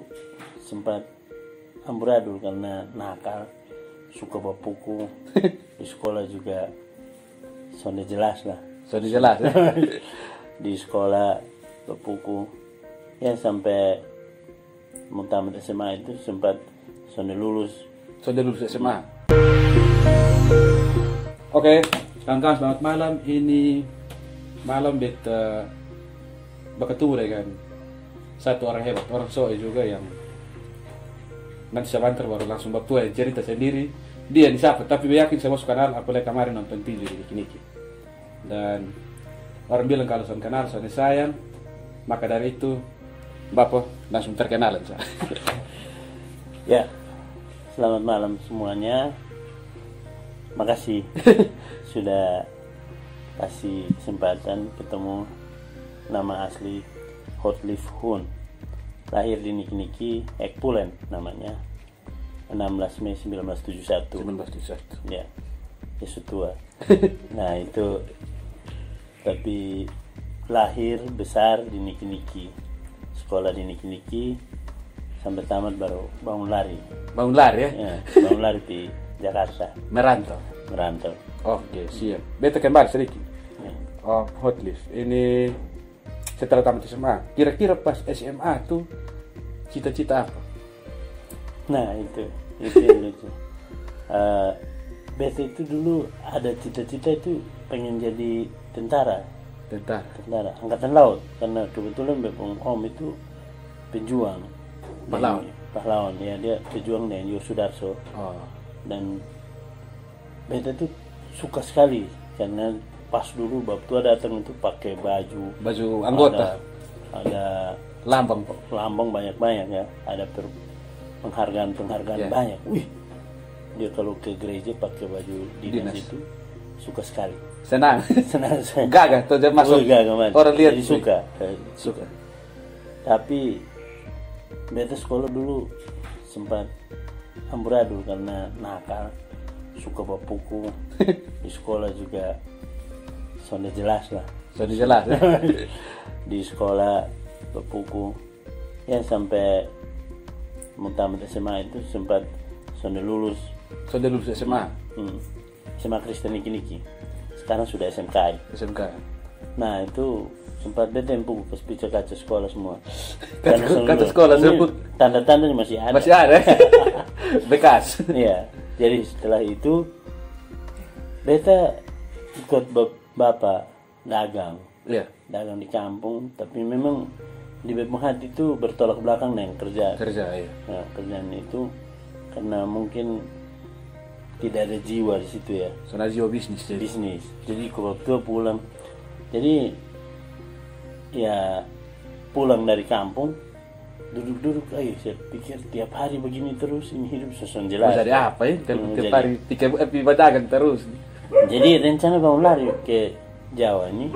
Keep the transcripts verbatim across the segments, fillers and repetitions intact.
sempat amburadul karena nakal, suka bawa buku. Di sekolah juga sudah jelas lah. Sudah jelas. Di sekolah bawa buku. Ya sampai mau tamat S M A itu sempat sudah lulus. Sudah lulus S M A. Oke, kawan-kawan selamat malam. Ini malam beta berketemu dengan satu orang hebat, orang soe juga yang nanti sebentar baru langsung batu yang cerita sendiri. Dia disapa, tapi gue yakin saya masuk kenal apalagi kemarin nonton T V di Niki-Niki. Dan orang bilang kalau saya kenal saya sayang, maka dari itu Bapak langsung terkenalan saya. Ya, selamat malam semuanya. Makasih sudah kasih kesempatan ketemu. Nama asli Hotliff Hun, lahir di Niki-Niki, Ekpulen namanya, enam belas Mei seribu sembilan ratus tujuh puluh satu. seribu sembilan ratus tujuh puluh satu. Ya, Yesus tua. Nah itu, tapi lahir besar di Niki-Niki, sekolah di Niki-Niki sampai tamat baru bangun lari. Bangun lari ya? Ya, bangun lari di Jakarta. Merantau. Merantau. Oke, siap. Beta kembali sedikit. Ya. Oh, Hotliff. Ini setelah tamat S M A. Kira-kira pas S M A tuh cita-cita apa? Nah itu, itu yang lucu. Uh, Beta itu dulu ada cita-cita itu pengen jadi tentara. Tentara. Tentara, angkatan laut. Karena kebetulan Bepong Om itu pejuang. Pahlawan. Pahlawan, ya dia pejuang dengan Yur Sudarso. Oh. Dan Beta tuh suka sekali karena pas dulu bab tua datang itu pakai baju Baju anggota. Ada, ada Lambang. lambang banyak-banyak ya, ada per, penghargaan-penghargaan Yeah. banyak. Wih, dia kalau ke gereja pakai baju dinas, Dinas. itu suka sekali. Senang. Senang saya. Gagah tuh dia masuk. Oh, gagah, man. Orang lihat Jadi suka. Eh, Suka. Tapi Beta sekolah dulu sempat amburadul karena nakal, suka bawa buku. Di sekolah juga sudah jelas lah. Sudah jelas ya? Di sekolah bawa buku. Ya sampai mau tamat S M A itu sempat sudah lulus. Sudah lulus S M A. Hmm. S M A Kristen Niki-Niki. Sekarang sudah S M K. S M K. Nah itu sempat beta yang buku ke kaca sekolah semua. Kaca, kaca sekolah sebut. Tanda-tandanya masih ada. Masih ada. Bekas. Iya. Jadi setelah itu beta ikut bap- bapak dagang. Iya. Dagang di kampung, tapi memang di bawah hati itu bertolak belakang dengan kerja. Kerja ya. Nah, kerjaan itu karena mungkin tidak ada jiwa di situ ya. Soalnya jiwa bisnis jadi. Bisnis. Jadi kalau tua pulang, jadi ya pulang dari kampung, duduk-duduk, ayo saya pikir tiap hari begini terus ini hidup sesuai jelas. Mau jadi apa ya? Tiap, Hmm, tiap jadi- hari tiga epi dagang terus. Jadi rencana bangun lari ke Jawa ini,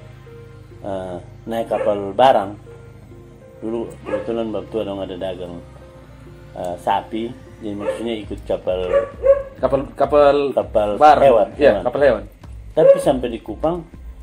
uh, naik kapal barang. Dulu kebetulan waktu ada ada dagang uh, sapi, jadi maksudnya ikut kapal Kapal kapal kapal barang. hewan. Iya, hewan. kapal hewan. Tapi sampai di Kupang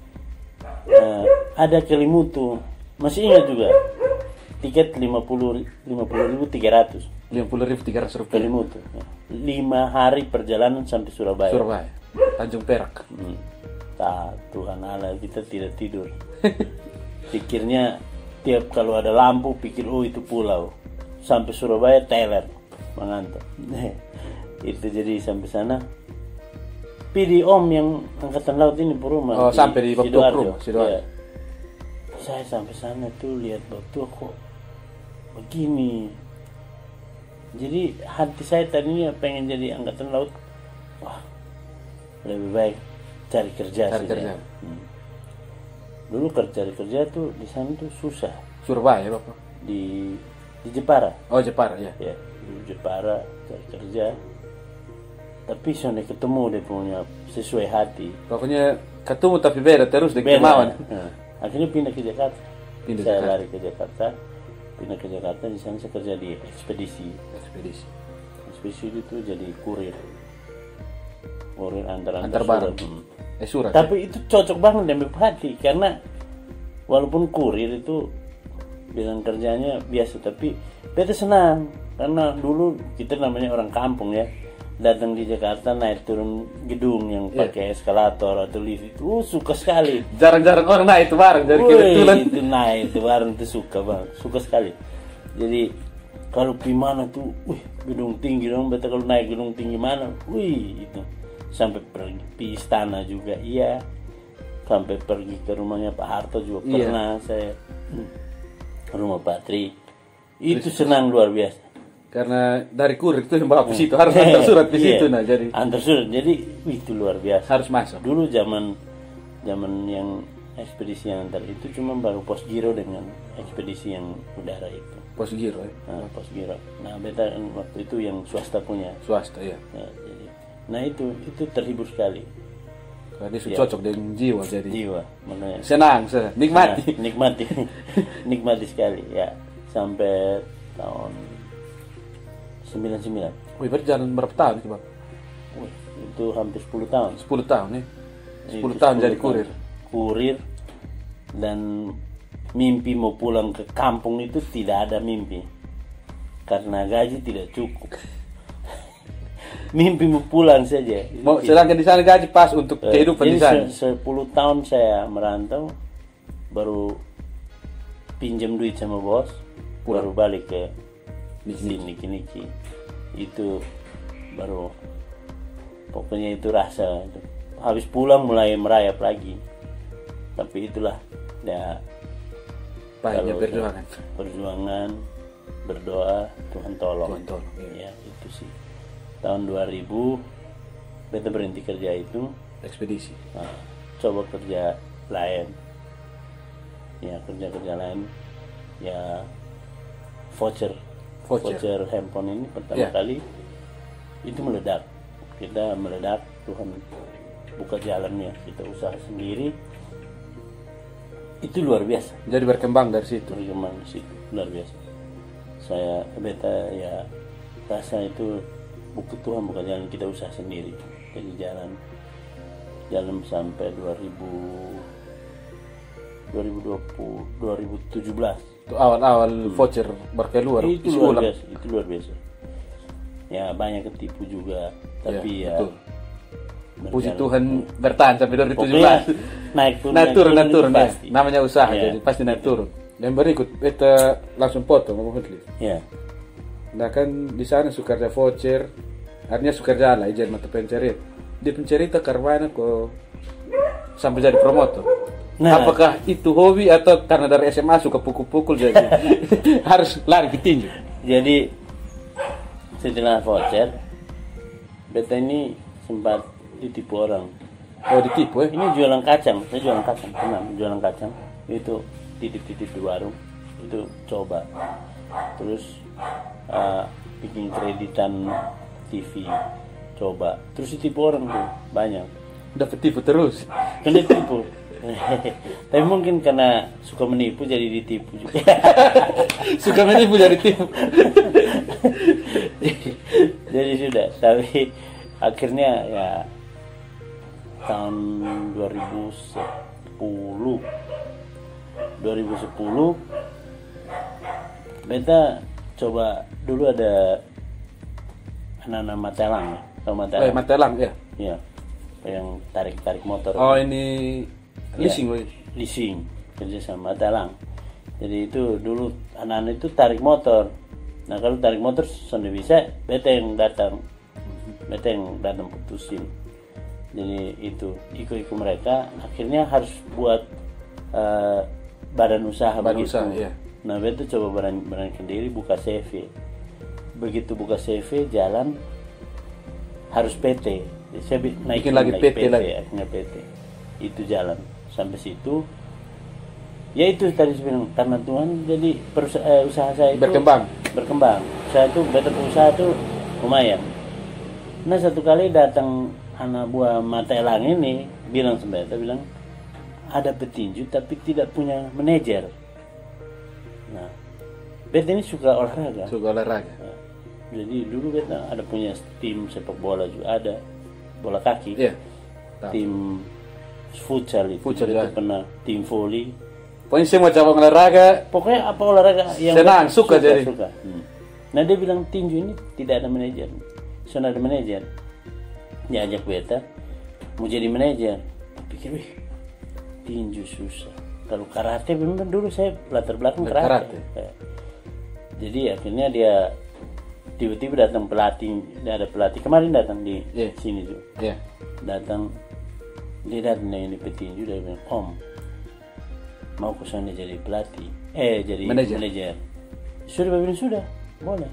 uh, ada Kelimutu, masih ingat juga tiket lima puluh ribu tiga ratus lima puluh ribu tiga ratus rupiah. Kelimutu. Lima hari perjalanan sampai Surabaya. Surabaya. Tanjung Perak. Hmm. Tak, Tuhan Allah, kita tidak tidur. Pikirnya tiap kalau ada lampu pikir oh itu pulau. Sampai Surabaya teler mengantuk. Itu jadi sampai sana. Pilih om yang angkatan laut ini Puruma. Oh, sampai di Bab Tua Sidoarjo. Puruma, Sidoarjo. Ya. Saya sampai sana tuh lihat Bab Tua kok begini. Jadi hati saya tadinya pengen jadi angkatan laut. Wah, lebih baik cari kerja Cari sih. kerja. Ya. Hmm. Dulu kerja cari kerja tuh di sana tuh susah. Surabaya Bapak. Di di Jepara. Oh, Jepara ya. Ya, di Jepara cari kerja. Tapi sudah ketemu dia punya sesuai hati. Pokoknya ketemu tapi beda terus di Beda. kemauan. Nah, akhirnya pindah ke Jakarta. Pindah saya Jakarta. lari ke Jakarta. Pindah ke Jakarta, di sana saya kerja di ekspedisi. Ekspedisi. Ekspedisi itu jadi kurir. Kurir antar Antar barang. Hmm. Eh surat. Tapi itu cocok banget dengan hati karena walaupun kurir itu bilang kerjanya biasa, tapi beta senang karena dulu kita namanya orang kampung ya, datang di Jakarta naik turun gedung yang pakai yeah. eskalator atau lift itu uh, suka sekali. Jarang-jarang orang naik itu bareng dari kebetulan itu naik itu bareng itu suka banget, suka sekali. Jadi kalau di mana tuh, wih gedung tinggi dong, beta kalau naik gedung tinggi mana, wih itu sampai pergi di istana juga, iya, sampai pergi ke rumahnya Pak Harto juga yeah. pernah saya, rumah Pak Tri, itu Terus, senang luar biasa. Karena dari kurir itu yang bawa ke situ harus antar surat di situ nah jadi antar surat jadi wih, itu luar biasa harus masuk. Dulu zaman zaman yang ekspedisi yang antar itu cuma baru pos giro dengan ekspedisi yang udara itu pos giro ya? Nah, pos giro nah beta waktu itu yang swasta punya swasta ya nah, jadi, nah itu itu terhibur sekali karena dia ya. Cocok dengan jiwa jadi jiwa makanya senang senang nikmati nah, nikmati nikmati sekali ya sampai tahun sembilan puluh sembilan. Wih, berarti jalan berapa tahun itu, Bang? Wih, itu hampir sepuluh tahun. sepuluh tahun nih. sepuluh tahun jadi kurir. Kurir dan mimpi mau pulang ke kampung itu tidak ada mimpi. Karena gaji tidak cukup. Mimpi mau pulang saja. Mau sedangkan di sana gaji pas untuk uh, kehidupan di sana. Jadi sepuluh tahun saya merantau baru pinjam duit sama bos, pulang. Baru balik ke niki-niki itu baru pokoknya itu rasa itu. Habis pulang mulai merayap lagi, tapi itulah ya banyak perjuangan perjuangan berdoa Tuhan tolong, Tuhan tolong ya. Ya itu sih tahun dua ribu beta berhenti kerja itu ekspedisi nah, coba kerja lain ya kerja kerja lain ya voucher voucher, voucher handphone ini pertama yeah. kali itu meledak, kita meledak, Tuhan buka jalannya, kita usaha sendiri, itu luar biasa. Jadi berkembang dari situ. Berkembang dari situ luar biasa. Saya beta ya rasa itu buku Tuhan buka jalan, kita usaha sendiri. Jadi jalan jalan sampai dua ribu dua puluh dua ribu tujuh belas. Itu awal-awal hmm. voucher berkeluar itu luar ulang. biasa itu luar biasa ya, banyak ketipu juga tapi ya, ya puji Tuhan bertahan sampai dua ribu tujuh belas. naik turun naik turun naik turun ya. Namanya usaha ya. Jadi pasti naik turun. Dan berikut kita langsung foto ngomong ya. Nah kan di sana Sukarja voucher artinya Sukarja lah izin mata pencarian di pencerita karena kok sampai jadi promotor. Nah, apakah itu hobi atau karena dari S M A suka pukul-pukul jadi harus lari ke tinju? Jadi setelah voucher, beta ini sempat ditipu orang. Oh ditipu ya? Ini jualan kacang, saya jualan kacang, pernah jualan kacang. Itu titip-titip di warung, itu coba. Terus uh, bikin kreditan T V, coba. Terus ditipu orang tuh banyak. Dapat tipu terus? Kena tipu. Tapi mungkin karena suka menipu jadi ditipu juga. Suka menipu jadi tipu. jadi, jadi sudah, tapi akhirnya ya tahun dua ribu sepuluh beta coba dulu ada anak-anak Matelang ya. Tahu Matelang? Oh, Matelang ya. Iya. Yang tarik-tarik motor. Oh, ini leasing, ya, leasing kerja sama Matelang. Jadi itu dulu anak-anak itu tarik motor. Nah kalau tarik motor sudah bisa, beta yang datang, beta yang datang putusin. Jadi itu ikut-ikut mereka. Akhirnya harus buat uh, badan usaha badan begitu. Usaha, ya. Nah beta coba berani beranikan diri buka C V. Begitu buka C V jalan harus P T. Saya naikin lagi P T, P T lagi. Akhirnya P T. Itu jalan sampai situ. Ya itu tadi saya bilang karena Tuhan jadi perusahaan, eh, usaha saya itu berkembang. Berkembang. Saya itu betul usaha itu lumayan. Nah satu kali datang anak buah Matelang ini bilang sama saya, bilang ada petinju tapi tidak punya manajer. Nah, beta ini suka olahraga. Suka olahraga. Nah, jadi dulu beta ada punya tim sepak bola juga ada, bola kaki. Iya. Tim futsal itu, futsal beta pernah tim volley. Pokoknya semua cabang olahraga pokoknya apa olahraga yang senang, beta suka jadi. suka. Hmm. Nah dia bilang tinju ini tidak ada manajer, soalnya ada manajer. Dia ajak beta mau jadi manajer. Pikir wih tinju susah. Kalau karate memang dulu saya latar belakang karate. karate. Jadi akhirnya dia tiba-tiba datang pelatih, ada pelatih kemarin datang di yeah. sini tuh. Yeah. Datang dia datang ini petinju dia bilang, "Om, mau ke sana jadi pelatih, eh jadi manajer." Sudah bilang sudah, boleh.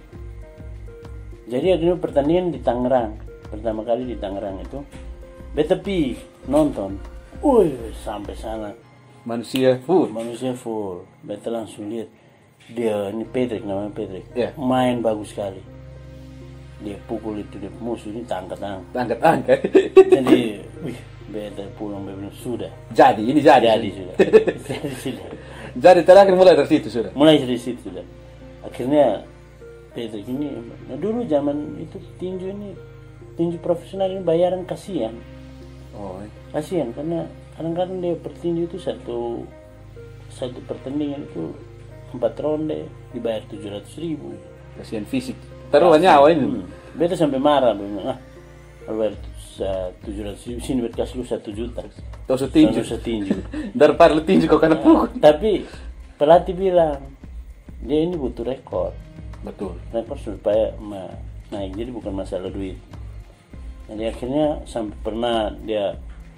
Jadi akhirnya pertandingan di Tangerang, pertama kali di Tangerang itu, beta pi nonton, wih sampai sana manusia full, manusia full, beta langsung lihat dia ini Patrick namanya Patrick, yeah. main bagus sekali, dia pukul itu dia musuh ini angkat-angkat, angkat-angkat, jadi wih beta pulang bilang sudah, jadi ini jadi, jadi sudah, jadi sudah. Jadi terakhir mulai dari situ sudah. Mulai dari situ sudah. Akhirnya Patrick ini, nah dulu zaman itu tinju ini, tinju profesional ini bayaran kasihan. Oh, kasihan karena kadang-kadang dia pertinju itu satu satu pertandingan itu empat ronde dibayar tujuh ratus ribu. Kasihan fisik. Taruhan nyawa ini. Hmm. Beta sampai marah, bilang ah kalau bayar tujuh ratus ribu sini beta kasih lu satu juta. Terus tinju. Terus tinju. Daripada lu tinju kau kena pukul. Tapi pelatih bilang dia ini butuh rekor. Betul. Rekor supaya ma naik, jadi bukan masalah duit. Jadi akhirnya sampai pernah dia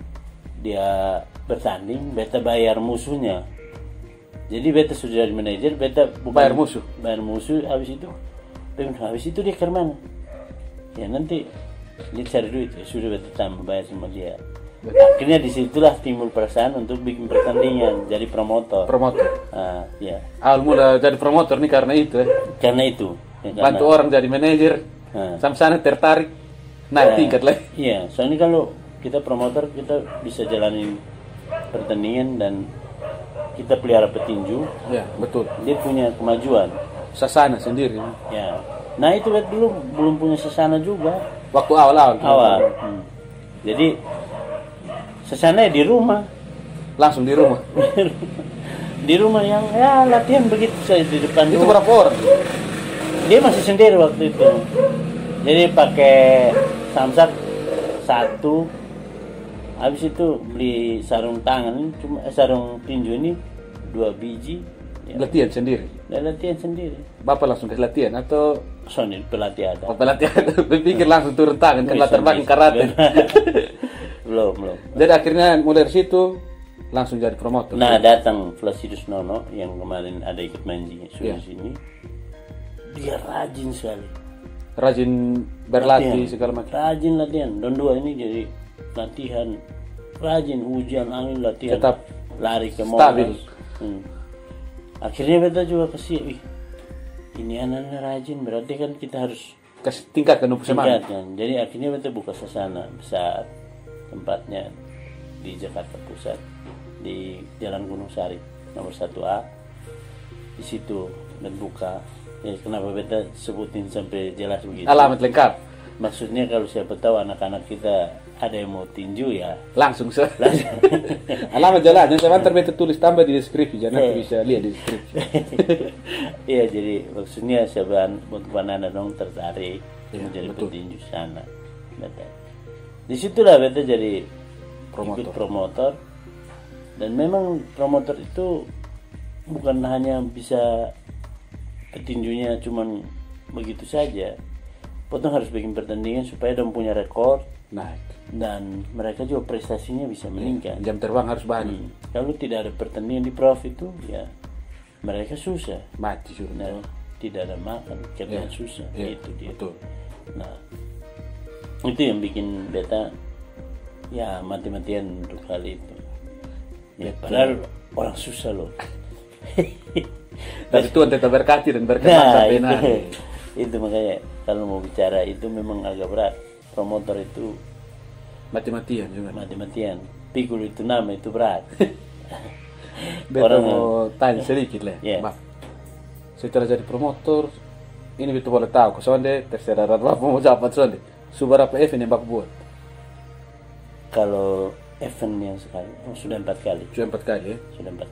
dia bertanding, beta bayar musuhnya. Jadi beta sudah jadi manajer, beta bukan bayar musuh. Bayar musuh, habis itu, habis itu dia ke mana? Ya nanti dia cari duit, ya sudah beta tambah bayar sama dia. Akhirnya disitulah timbul perasaan untuk bikin pertandingan, jadi promotor. Promotor. Ah, ya. Awal mula jadi promotor nih karena itu. Eh. Karena itu. Ya, karena, bantu orang jadi manajer. Ah. Sampai sana tertarik naik nah, tingkat lagi. Iya, soalnya kalau kita promotor kita bisa jalanin pertandingan dan kita pelihara petinju. Ya, betul. Dia punya kemajuan. Sasana sendiri. Ya. Nah itu dulu belum punya sasana juga. Waktu awal-awal. Awal. Hmm. Jadi sasana di rumah. Langsung di rumah. Di rumah yang ya latihan begitu saja di depan. Itu berapa orang? Dia masih sendiri waktu itu. Jadi pakai samsak satu. Habis itu beli sarung tangan, cuma eh, sarung tinju ini dua biji. Ya. Latihan sendiri. Dan latihan sendiri. Bapak langsung ke latihan atau? Soalnya pelatih ada. Oh, pelatih ada. Berpikir langsung turun tangan ke latar belakang karate. belum belum. Jadi akhirnya mulai dari situ langsung jadi promotor. Nah datang Flasidus Nono yang kemarin ada ikut main di yeah. sini. Dia rajin sekali. Rajin berlatih latihan. Segala macam. Rajin latihan. Dan dua ini jadi latihan rajin, hujan angin latihan. Tetap lari ke stabil. Hmm. Akhirnya beta juga kasih, wih ini anak-anak rajin, berarti kan kita harus kasih tingkatkan semangat. Jadi akhirnya beta buka sasana besar, tempatnya di Jakarta Pusat di Jalan Gunung Sari nomor satu A. Di situ dan buka. Ya, kenapa beta sebutin sampai jelas begitu? Alamat lengkap. Maksudnya kalau siapa tahu anak-anak kita ada yang mau tinju ya langsung saja. Alamat jalannya saya antar beta tulis tambah di deskripsi, jangan nanti bisa lihat di deskripsi. Iya jadi maksudnya siapa untuk anak dong tertarik ya, menjadi betul. Petinju sana. Beta. Disitulah beta jadi promotor. Ikut promotor dan memang promotor itu bukan hanya bisa petinjunya cuman begitu saja. Potong harus bikin pertandingan supaya dong punya rekor naik dan mereka juga prestasinya bisa meningkat. Ya, jam terbang harus banyak. Hmm. Kalau tidak ada pertandingan di prof itu ya mereka susah mati suruh. Nah, tidak ada makan kerjaan ya. Susah ya. Itu dia. Betul. Nah itu yang bikin beta ya mati-matian untuk hal itu. Ya, padahal orang susah loh. Tapi Tuhan tetap berkati dan berkenan nah, sampai itu, nanti. Itu makanya kalau mau bicara itu memang agak berat. Promotor itu mati-matian juga. Mati-matian. Pikul itu nama itu berat. Betul mau tanya sedikit lah. Yeah. Bang, setelah jadi promotor, ini betul boleh tahu. Kesonde terserah Bapak mau jawab sonde. Seberapa event yang Bapak buat? Kalau event yang sekali, oh, sudah empat kali. Sudah empat kali ya? Sudah empat kali.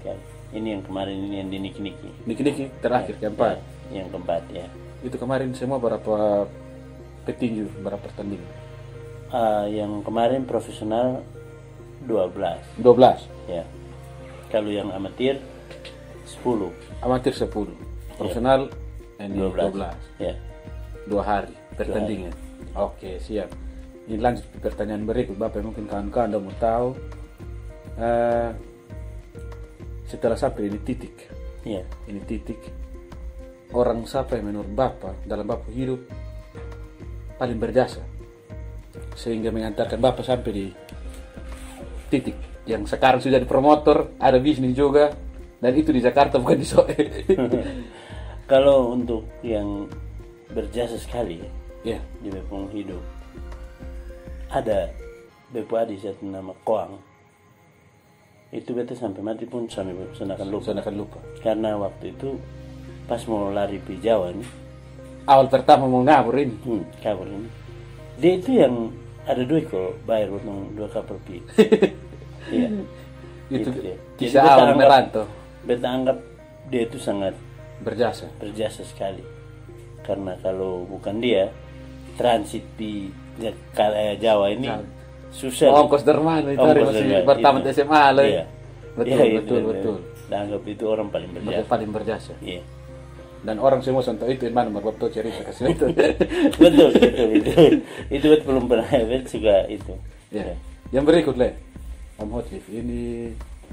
Ini yang kemarin ini yang di Niki-Niki. Niki-Niki terakhir keempat. Ya, yang keempat ya. Itu kemarin semua berapa petinju, berapa pertandingan? Uh, yang kemarin profesional dua belas. dua belas. Ya. Kalau yang amatir sepuluh. Amatir sepuluh. Profesional ini dua belas. dua belas. Ya. Dua hari pertandingan. Oke, siap. Ini lanjut ke pertanyaan berikut, Bapak. Mungkin kawan-kawan Anda mau tahu uh, setelah sampai ini titik. Ya. Ini titik. Orang siapa yang menurut Bapak dalam Bapak hidup paling berjasa sehingga mengantarkan Bapak sampai di titik yang sekarang sudah di promotor, ada bisnis juga, dan itu di Jakarta bukan di Soe. Kalau untuk yang berjasa sekali ya di Bepong hidup, ada Bepo Adi satu nama Koang. Itu beta sampai mati pun sampai senakan lupa. Senakan lupa. Karena waktu itu pas mau lari di Jawa nih, awal pertama mau ngabur ini, hmm, kabur ini, dia itu yang ada duit kok bayar untuk dua kapal pi. Iya. Itu dia. bisa awal merantau. Beta anggap dia itu sangat berjasa. Berjasa sekali. Karena kalau bukan dia, transit di Jawa ini Jawa. Susah. Ongkos dermaga itu masih pertama S M A lah. Iya. Betul, iya, betul, itu, betul. Dan anggap itu orang paling berjasa. Paling berjasa. Iya. Dan orang semua contoh itu mana Bapak tahu cerita kasih itu. Betul, betul, itu. Itu belum pernah bet juga itu. Ya. Yang berikut le, Om Hotliff, ini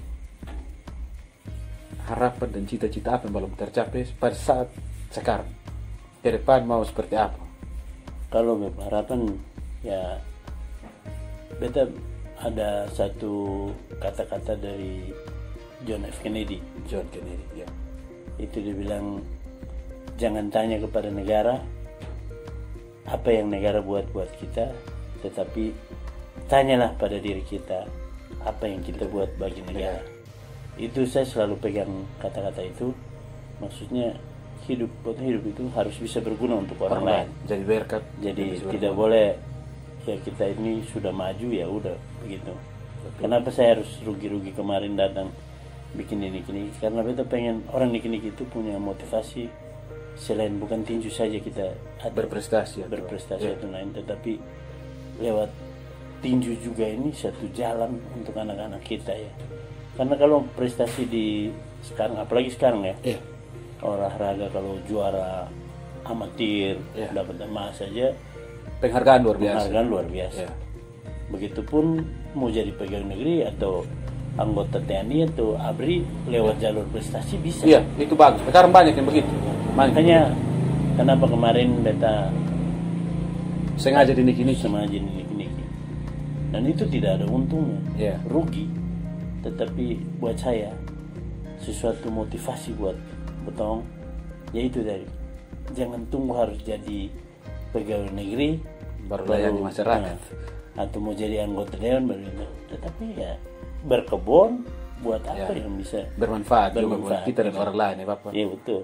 harapan dan cita-cita apa yang belum tercapai pada saat sekarang? Ke depan mau seperti apa? Kalau harapan ya, beta ada satu kata-kata dari John F. Kennedy. John Kennedy, ya. Itu dibilang, jangan tanya kepada negara apa yang negara buat buat kita, tetapi tanyalah pada diri kita apa yang kita buat bagi negara. Itu saya selalu pegang kata-kata itu. Maksudnya hidup buat hidup itu harus bisa berguna untuk orang, orang lain. Jadi berkat. Jadi tidak boleh ya kita ini sudah maju ya udah begitu. Betul. Kenapa saya harus rugi-rugi kemarin datang bikin ini gini? Karena kita pengen orang Niki-Niki itu punya motivasi selain bukan tinju saja kita berprestasi, berprestasi ya. Atau lain, tetapi lewat tinju juga ini satu jalan untuk anak-anak kita ya. Karena kalau prestasi di sekarang, apalagi sekarang ya, ya. olahraga kalau juara amatir ya. dapat emas saja, penghargaan luar biasa. Penghargaan luar biasa. Ya. Begitupun mau jadi pegawai negeri atau anggota T N I atau A B R I lewat jalur prestasi bisa. Iya, itu bagus. Sekarang banyak yang begitu. Makanya kenapa kemarin beta sengaja di Niki-Niki. Sengaja di Niki-Niki. Dan itu tidak ada untungnya. Yeah. Rugi. Tetapi buat saya sesuatu motivasi buat Betong, yaitu dari jangan tunggu harus jadi pegawai negeri baru layani masyarakat. Nah, atau mau jadi anggota dewan baru, tetapi ya berkebun buat apa ya, yang bisa bermanfaat, bermanfaat juga buat kita dan ya. Orang lain ya Bapak. Iya betul.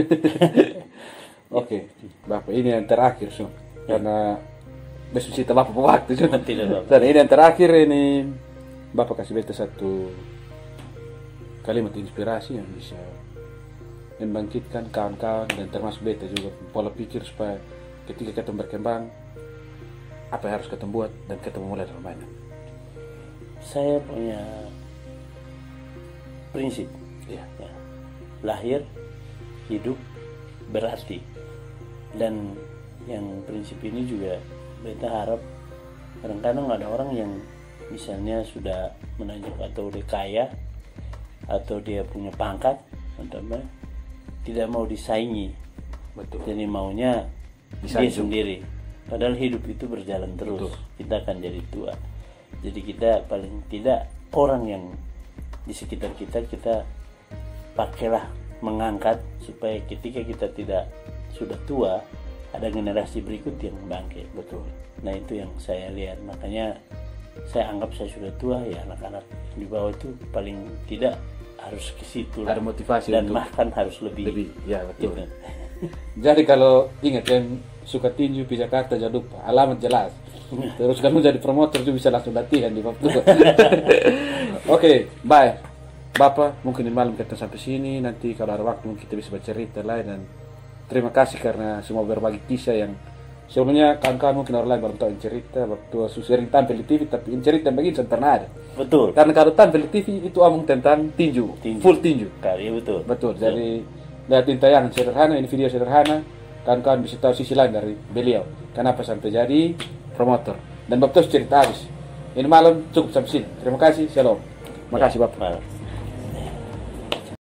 Oke, Bapak ini yang terakhir so. Karena besok cerita Bapak waktu so. Tidak Bapak. Dan ini yang terakhir ini Bapak kasih beta satu kalimat inspirasi yang bisa membangkitkan kawan-kawan dan termasuk beta juga pola pikir supaya ketika kita berkembang apa yang harus kita buat dan kita mulai dari mana. Saya punya prinsip ya. Ya. Lahir, hidup, berarti. Dan yang prinsip ini juga beta harap kadang-kadang ada orang yang misalnya sudah menanjak atau dia kaya atau dia punya pangkat atau apa, tidak mau disaingi. Betul. Jadi maunya Disanjung. dia sendiri. Padahal hidup itu berjalan terus. Betul. Kita akan jadi tua. Jadi kita paling tidak orang yang di sekitar kita kita pakailah mengangkat supaya ketika kita tidak sudah tua ada generasi berikut yang bangkit. Betul. Nah itu yang saya lihat, makanya saya anggap saya sudah tua ya, anak-anak di bawah itu paling tidak harus ke situ ada motivasi dan untuk bahkan harus lebih, lebih. Ya betul. Gitu. Jadi kalau ingat yang suka tinju di Jakarta jangan lupa alamat jelas. Terus kamu jadi promotor juga bisa langsung latihan di waktu. Oke, okay, bye. Bapak, mungkin ini malam kita sampai sini. Nanti kalau ada waktu mungkin kita bisa bercerita lain. Dan terima kasih karena semua berbagi kisah yang sebelumnya kawan-kawan mungkin orang lain baru tahu yang cerita waktu sering tampil di T V, tapi yang cerita begini tidak pernah ada. Betul. Karena kalau tampil di T V itu omong tentang tinju, Tinju. full tinju. Kali betul. Betul. Jadi lihatin tayangan sederhana, ini video sederhana, kawan-kawan bisa tahu sisi lain dari beliau. Kenapa sampai jadi promotor dan Bapak terus cerita habis. Ini malam cukup sampai sini. Terima kasih. Shalom. Makasih Bapak. Baik.